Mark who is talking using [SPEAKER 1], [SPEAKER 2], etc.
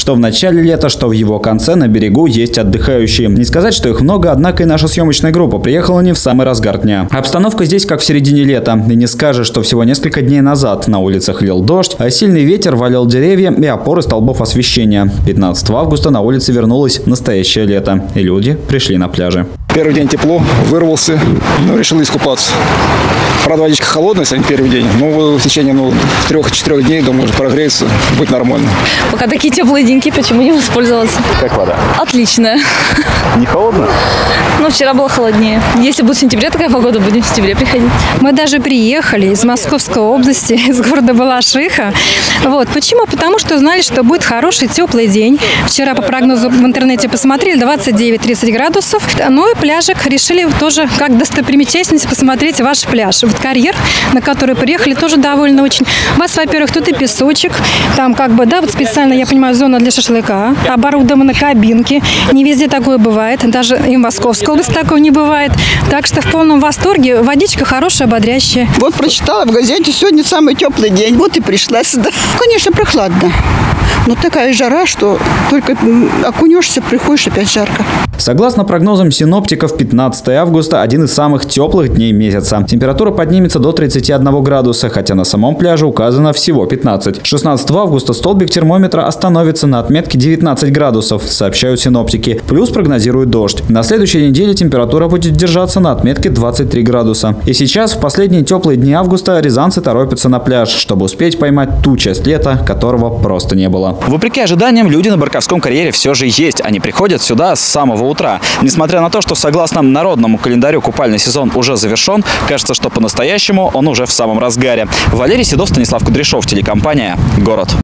[SPEAKER 1] Что в начале лета, что в его конце на берегу есть отдыхающие. Не сказать, что их много, однако и наша съемочная группа приехала не в самый разгар дня. Обстановка здесь как в середине лета. И не скажешь, что всего несколько дней назад на улицах лил дождь, а сильный ветер валял деревья и опоры столбов освещения. 15 августа на улице вернулось настоящее лето, и люди пришли на пляжи.
[SPEAKER 2] Первый день тепло, вырвался, но решил искупаться. Правда, водичка холодная, сегодня первый день, но в течение 3-4 дней, думаю, уже прогреется, будет нормально.
[SPEAKER 3] Пока такие теплые деньки, почему не воспользоваться?
[SPEAKER 1] Как вода?
[SPEAKER 3] Отличная.
[SPEAKER 1] Не холодно?
[SPEAKER 3] Ну, вчера было холоднее. Если будет в сентябре такая погода, будем в сентябре приходить.
[SPEAKER 4] Мы даже приехали из Московской области, из города Балашиха. Вот. Почему? Потому что знали, что будет хороший теплый день. Вчера по прогнозу в интернете посмотрели 29-30 градусов. Ну и пляжик решили тоже как достопримечательность посмотреть ваш пляж. Вот карьер, на который приехали, тоже довольно очень. У вас, во-первых, тут и песочек. Там как бы, да, вот специально, я понимаю, зона для шашлыка. Оборудованы кабинки. Не везде такое бывает. Даже и в Московской области такого не бывает. Так что в полном восторге. Водичка хорошая, бодрящая.
[SPEAKER 5] Вот прочитала в газете, сегодня самый теплый день. Вот и пришла сюда. Конечно, прохладно. Но такая жара, что только окунешься, приходишь, опять жарко.
[SPEAKER 1] Согласно прогнозам синоптиков, 15 августа – один из самых теплых дней месяца. Температура поднимется до 31 градуса, хотя на самом пляже указано всего 15. 16 августа столбик термометра остановится на отметке 19 градусов, сообщают синоптики. Плюс прогнозируют дождь. На следующей неделе температура будет держаться на отметке 23 градуса. И сейчас, в последние теплые дни августа, рязанцы торопятся на пляж, чтобы успеть поймать ту часть лета, которого просто не было. Вопреки ожиданиям, люди на Барковском карьере все же есть. Они приходят сюда с самого утра. Несмотря на то, что согласно народному календарю купальный сезон уже завершен, кажется, что по-настоящему он уже в самом разгаре. Валерий Седов, Станислав Кудряшов, телекомпания «Город».